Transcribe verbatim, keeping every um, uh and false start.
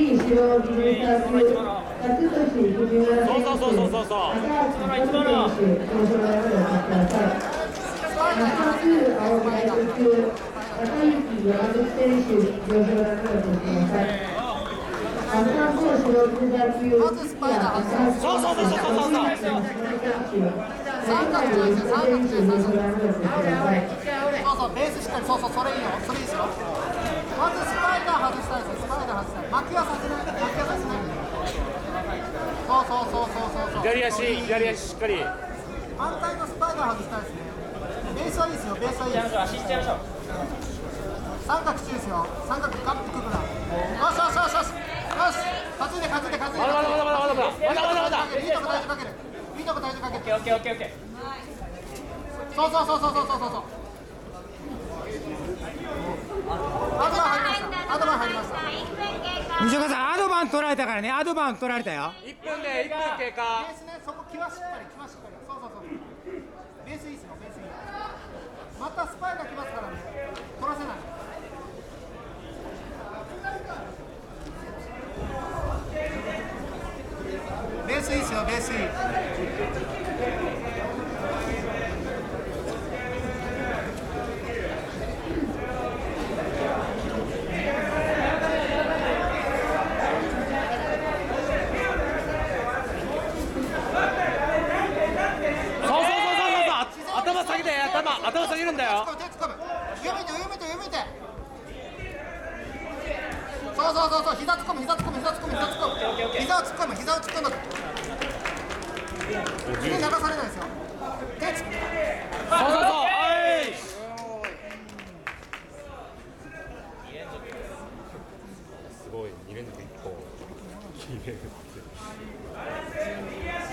白リレーサー級、勝利藤村選手、 そうそうそうそうそう高橋選手、表彰台までお越しください。中津青大学級、高雪山口選手、表彰台までお越しください。アスタンコー白リレーサー級、 そうそうそうそうそうそうそうそうそう、ベースしっかり、そうそう、それいいよ、それいいですよ。まずスパイダー外したいですよ、スパイダー外したい。巻きはさせない、巻きはさせない。そうそうそうそうそう。 左足左足しっかり。 反対のスパイダー外したいですね。ベースはいいですよ、ベースはいいです。 足しちゃいましょう。 三角注意ですよ、三角ガッてくるな。よしよしよしよし。よし、担いで担いで担いで。 まだまだまだまだまだまだまだまだ。 いいとこ大事かける。いいとこ大事かける。 オッケーオッケーオッケーオッケー。 そうそうそうそうそうそうそう。アドバン入りました。アドバン入りました。 西岡さん、アドバン取られたからね、アドバン取られたよ。 いっぷんでいっぷん経過。 ベースね、そこ際しっかり、際しっかり。そうそうそう。ベースいいですよ、ベースいい。またスパイが来ますからね。取らせない。ベースいいですよ、ベースいい。 頭下げて、頭、頭下げるんだよ。 手つかむ、上向いて、上向いて、上向いて。そうそうそうそう、膝突っ込む、膝突っ込む、膝突っ込む、膝突っ込む。膝を突っ込む、膝を突っ込んだ。手流されないですよ。手つっ込む。 そうそうそう、はい。すごい、二連続一本。決めるって。